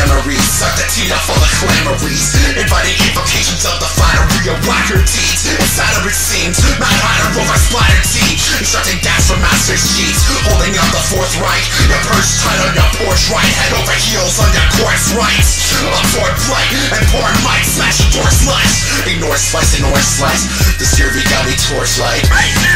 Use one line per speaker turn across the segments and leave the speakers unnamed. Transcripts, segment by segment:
memories, suck the teeth out for the clamories, inviting invocations of the finery of whacker deeds. Inside of it seems Mad Hatter over splattered teeth, instructing gas from master's sheets, holding up the Fourth Reich. Your purse tight on your porch right, head over heels on your corpse rights. Absorb blight and porn might smash your door slice. Ignore slice, the Sirvi got me torchlight.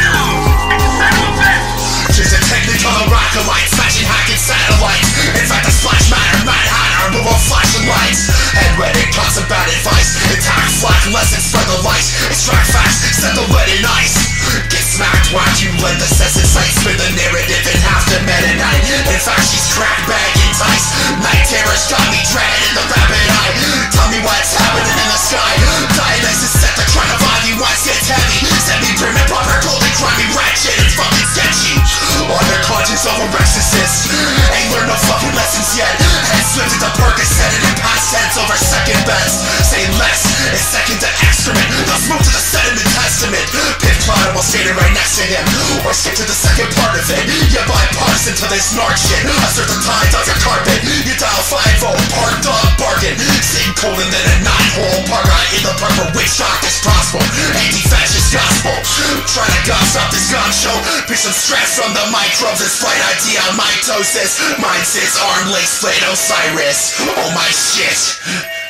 Just a technique on the rocket light, smashing hacking satellites. In fact, the splash matter, Mad Hatter, move on flashing lights. Head ready, talks about advice, attack, slack, lessons, spread the light. Extract facts, set the lead in ice. Get smacked, watch you let the sense insight spin the narrative in half the meta night. In fact, she's cracked, bag, entice. Night terrors got me dreading the rabbit eye. Tell me what's happening in the sky. Dionysus set the crown of ivy, once gets heavy. Send me grim and proper, golden, grimy, ratchet, it's fucking sketchy. On their conscience of a exorcist, ain't learned no fucking lessons yet. Head slipped into Percocet and in past tense over second best. Say less is second to excrement. Thus move to the sediment testament. Pit plot while standing right next to him, or skip to the second part of it. You bypass into this narc shit. Assert the tides on your carpet. You dial 5-0, park dog bargain. Sitting cold and then a nine-hole parka in the purple witch doctor's gospel. Anti-fascist gospel. Trying to goss up this gun show. Pick some stress from the microbes. This flight idea mitosis. Mine says arm lace split Osiris. Oh my shit.